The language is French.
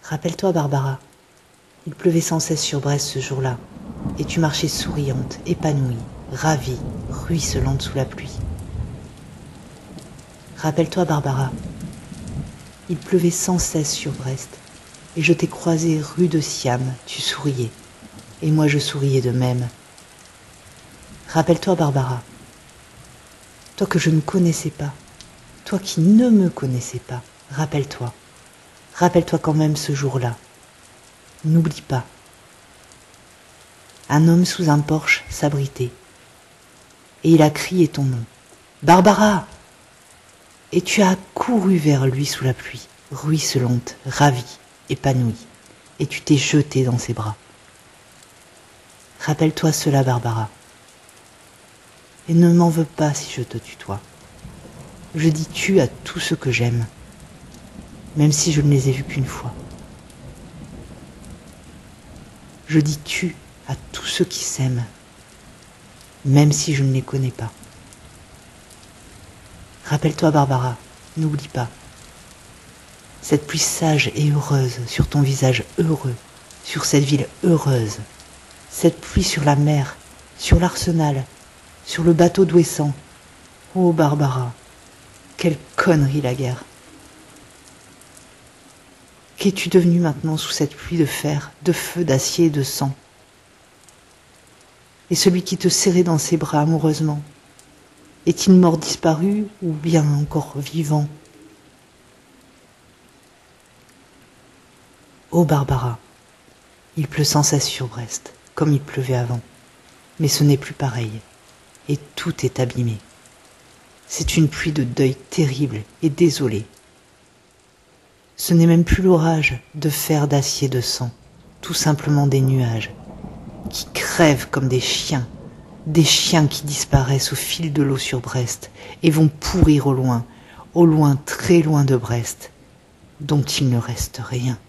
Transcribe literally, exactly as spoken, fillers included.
Rappelle-toi, Barbara, il pleuvait sans cesse sur Brest ce jour-là, et tu marchais souriante, épanouie, ravie, ruisselante sous la pluie. Rappelle-toi, Barbara, il pleuvait sans cesse sur Brest, et je t'ai croisée rue de Siam, tu souriais, et moi je souriais de même. Rappelle-toi, Barbara, toi que je ne connaissais pas, toi qui ne me connaissais pas, rappelle-toi, rappelle-toi quand même ce jour-là. N'oublie pas. Un homme sous un porche s'abritait, et il a crié ton nom. Barbara! Et tu as couru vers lui sous la pluie, ruisselante, ravie, épanouie, et tu t'es jetée dans ses bras. Rappelle-toi cela, Barbara. Et ne m'en veux pas si je te tutoie. Je dis tu à tous ceux que j'aime, même si je ne les ai vus qu'une fois. Je dis tu à tous ceux qui s'aiment, même si je ne les connais pas. Rappelle-toi, Barbara, n'oublie pas. Cette pluie sage et heureuse sur ton visage heureux, sur cette ville heureuse. Cette pluie sur la mer, sur l'arsenal, sur le bateau d'Ouessant. Oh, Barbara, quelle connerie la guerre. Qu'es-tu devenue maintenant sous cette pluie de fer, de feu, d'acier et de sang? Et celui qui te serrait dans ses bras amoureusement, est-il mort disparu ou bien encore vivant? Oh Barbara, il pleut sans cesse sur Brest, comme il pleuvait avant, mais ce n'est plus pareil, et tout est abîmé. C'est une pluie de deuil terrible et désolée. Ce n'est même plus l'orage de fer, d'acier, de sang, tout simplement des nuages, qui crèvent comme des chiens, des chiens qui disparaissent au fil de l'eau sur Brest et vont pourrir au loin, au loin, très loin de Brest, dont il ne reste rien.